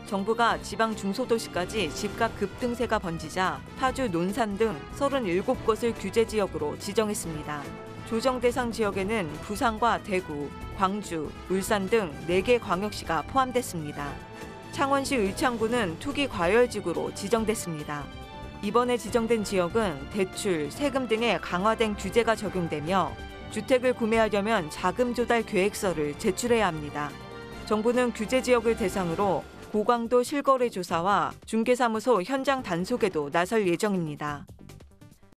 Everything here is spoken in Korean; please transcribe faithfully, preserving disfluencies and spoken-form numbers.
정부가 지방 중소도시까지 집값 급등세가 번지자 파주, 논산 등 서른일곱 곳을 규제지역으로 지정했습니다. 조정 대상 지역에는 부산과 대구, 광주, 울산 등 네 개 광역시가 포함됐습니다. 창원시 의창구는 투기 과열지구로 지정됐습니다. 이번에 지정된 지역은 대출, 세금 등의 강화된 규제가 적용되며 주택을 구매하려면 자금 조달 계획서를 제출해야 합니다. 정부는 규제 지역을 대상으로 고강도 실거래 조사와 중개사무소 현장 단속에도 나설 예정입니다.